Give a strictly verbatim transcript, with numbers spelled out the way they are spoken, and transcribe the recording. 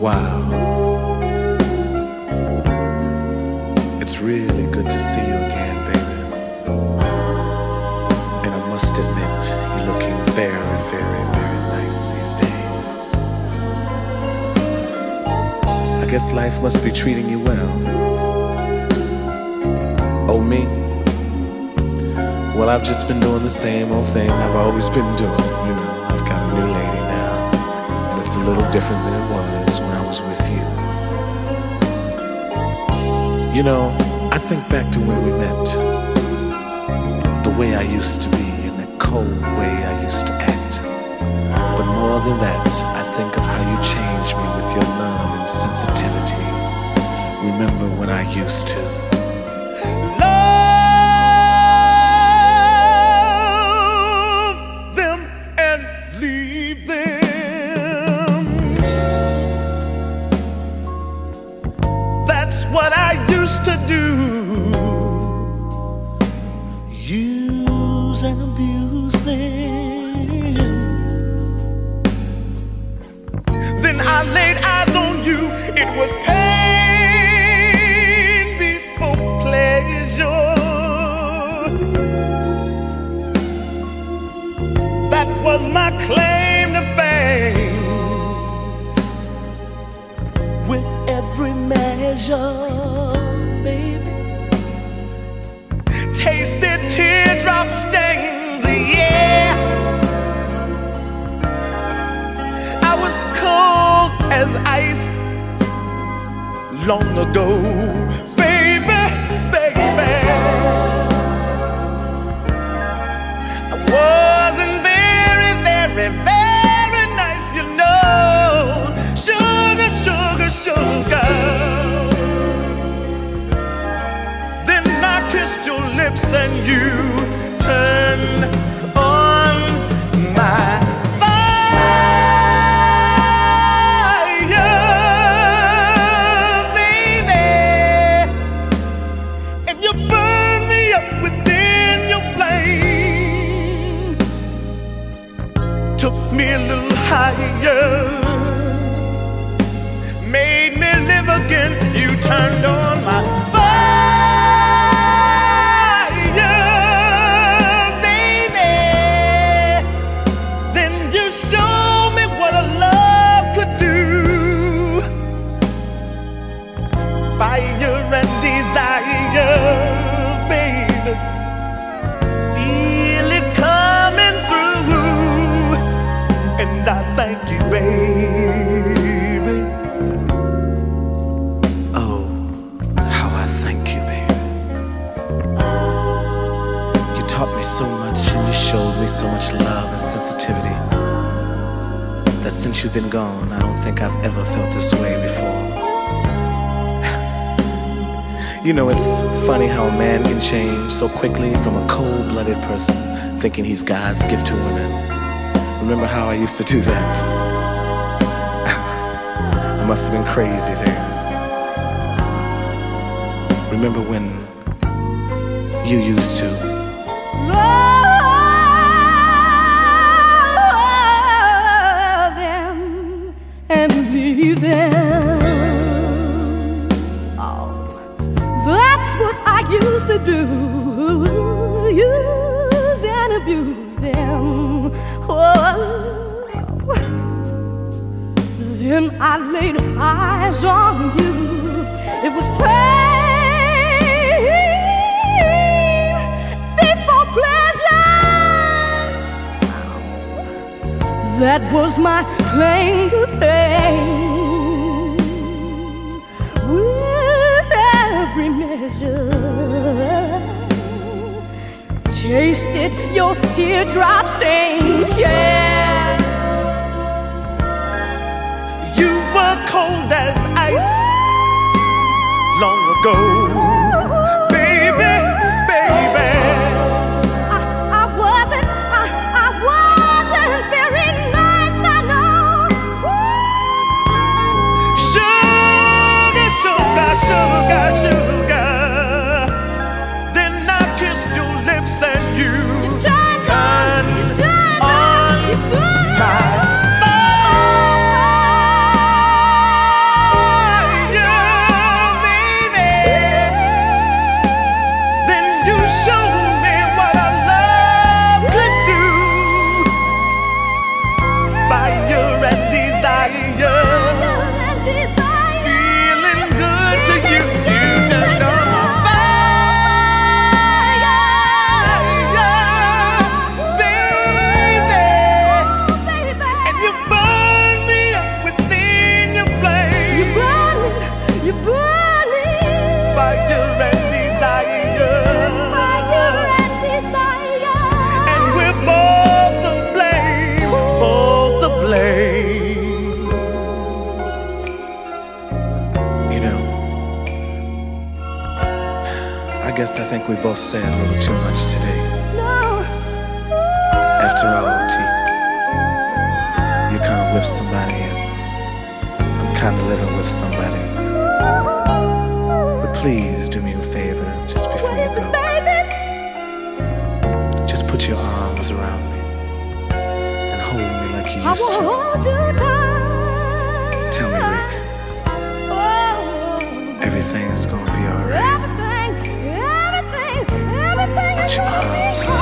Wow. It's really good to see you again, baby. And I must admit, you're looking very, very, very nice these days. I guess life must be treating you well. Oh, me? Well, I've just been doing the same old thing I've always been doing. You know, I've got a new lady now, and it's a little different than it was when I was with you. You know, I think back to when we met, the way I used to be and the cold way I used to act. But more than that, I think of how you changed me with your love and sensitivity. Remember when I used to what I used to do, use and abuse them. Then I laid eyes on you, it was pain before pleasure. That was my claim to fame. With every measure, baby, tasted teardrop stains, yeah. I was cold as ice long ago, baby, baby. I wasn't very, very, very nice, you know. Sugar, sugar, sugar. Then I kissed your lips and you turned on my fire, baby. And you burned me up within your flame. Took me a little higher, made me live again. You turned on my fire, baby. Then you showed me what a love could do. Fire and desire, baby. Feel it coming through, and I thank you, baby. So much, and you showed me so much love and sensitivity that since you've been gone, I don't think I've ever felt this way before. You know, it's funny how a man can change so quickly from a cold-blooded person thinking he's God's gift to women. Remember how I used to do that? I must have been crazy then. Remember when you used to love them and leave them. Oh, that's what I used to do, use and abuse them. Oh, then I laid eyes on you, it was pain. That was my claim to fame. With every measure, tasted your teardrop stains, yeah. You were cold as ice long ago. Sugar, sugar. Then I kissed your lips and you, you turned, turned on, on. guess I think we both said a little too much today. No. After all, T, you kind of with somebody and I'm kind of living with somebody. But please do me a favor just before you go. Just put your arms around me and hold me like you used to. I will hold you tight. Tell me, Rick, Oh, everything's gonna be alright. everything, everything, everything Put is your gonna be arms around me.